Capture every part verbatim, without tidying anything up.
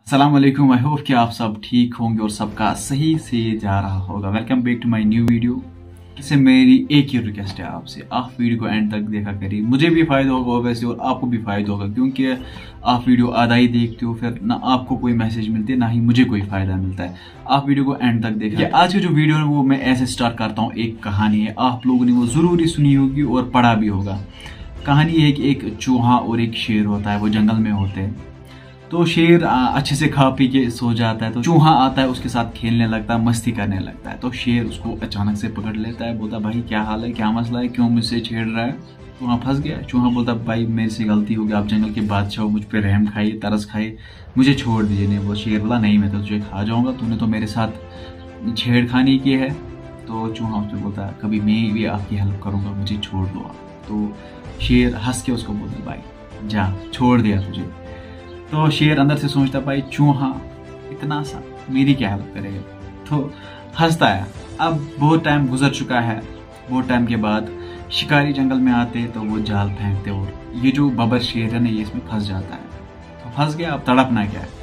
अस्सलाम वालेकुम। I hope कि आप सब ठीक होंगे और सबका सही से जा रहा होगा। Welcome back to my new video. इससे मेरी एक ही रिक्वेस्ट है आपसे, आप वीडियो को एंड तक देखा करिए। मुझे भी फायदा होगा वैसे और आपको भी फायदा होगा, क्योंकि आप वीडियो आधा ही देखते हो, फिर ना आपको कोई मैसेज मिलते ना ही मुझे कोई फायदा मिलता है। आप वीडियो को एंड तक देखिए। आज की जो वीडियो है वो मैं ऐसे स्टार्ट करता हूँ। एक कहानी है, आप लोगों ने वो जरूरी सुनी होगी और पढ़ा भी होगा। कहानी है कि एक चूहा और एक शेर होता है, वो जंगल में होते हैं। तो शेर अच्छे से खा पी के सो जाता है, तो चूहा आता है, उसके साथ खेलने लगता है, मस्ती करने लगता है। तो शेर उसको अचानक से पकड़ लेता है, बोलता भाई क्या हाल है, क्या मसला है, क्यों मुझसे छेड़ रहा है। चूहा फंस गया। चूहा बोलता भाई मेरे से गलती हो गई, आप जंगल के बादशाह हो, मुझ पे रहम खाइए, तरस खाइए, मुझे छोड़ दीजिए। नहीं, वो शेर बोला नहीं, मैं तो तुझे खा जाऊंगा, तूने तो मेरे साथ छेड़खानी की है। तो चूहा उससे बोलता कभी मैं भी आपकी हेल्प करूंगा, मुझे छोड़ दो आप। तो शेर हंस के उसको बोलता भाई जा, छोड़ दिया तुझे। तो शेर अंदर से सोचता भाई चूहा इतना सा मेरी क्या हेल्प करेगा, तो हंसता है। अब बहुत टाइम गुजर चुका है। बहुत टाइम के बाद शिकारी जंगल में आते तो वो जाल फेंकते और ये जो बबर शेर है ना, ये इसमें फंस जाता है। तो फंस गया, अब तड़पना क्या है।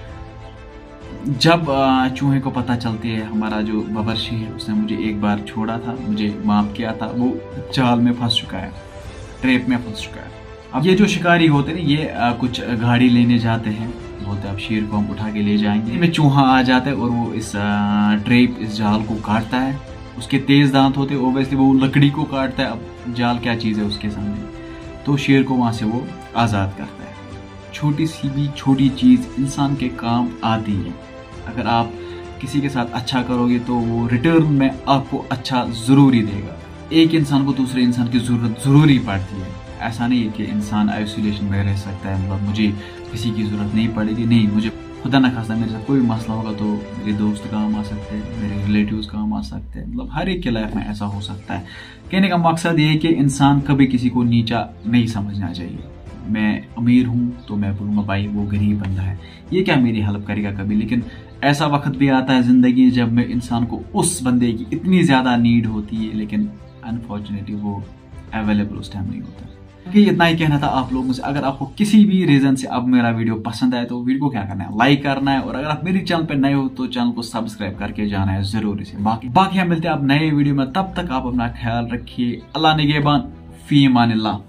जब चूहे को पता चलती है हमारा जो बबर शेर, उसने मुझे एक बार छोड़ा था, मुझे माफ किया था, वो जाल में फंस चुका है, ट्रैप में फंस चुका है। अब ये जो शिकारी होते हैं ये आ, कुछ गाड़ी लेने जाते हैं, बोलते हैं अब शेर को हम उठा के ले जाएंगे। में चूहा आ जाता है और वो इस ट्रैप, इस जाल को काटता है। उसके तेज दांत होते हैं, ओबियसली वो लकड़ी को काटता है। अब जाल क्या चीज़ है उसके सामने। तो शेर को वहाँ से वो आज़ाद करता है। छोटी सी भी छोटी चीज़ इंसान के काम आती है। अगर आप किसी के साथ अच्छा करोगे तो वो रिटर्न में आपको अच्छा ज़रूर ही देगा। एक इंसान को दूसरे इंसान की ज़रूरत ज़रूरी पड़ती है। ऐसा नहीं है कि इंसान आइसोलेशन में रह सकता है, मतलब मुझे किसी की ज़रूरत नहीं पड़ेगी। नहीं, मुझे खुदा न खास्ता मेरे साथ कोई मसला होगा तो मेरे दोस्त काम आ सकते हैं, मेरे रिलेटिव्स काम आ सकते हैं। मतलब हर एक के लाइफ में ऐसा हो सकता है। कहने का मकसद ये है कि इंसान कभी किसी को नीचा नहीं समझना चाहिए। मैं अमीर हूँ तो मैं बोलूँगा भाई वो गरीब बंदा है, ये क्या मेरी हेल्प करेगा कभी। लेकिन ऐसा वक्त भी आता है ज़िंदगी जब में इंसान को उस बंदे की इतनी ज़्यादा नीड होती है, लेकिन अनफॉर्चुनेटली वो अवेलेबल उस टाइम नहीं होता। कि इतना ही कहना था आप लोगों से। अगर आपको किसी भी रीजन से अब मेरा वीडियो पसंद आए तो वीडियो को क्या करना है, लाइक करना है। और अगर आप मेरे चैनल पे नए हो तो चैनल को सब्सक्राइब करके जाना है जरूरी से। बाकी बाकी हम मिलते हैं आप नए वीडियो में, तब तक आप अपना ख्याल रखिए। अल्लाह निगहबान, फी अमानिल्लाह।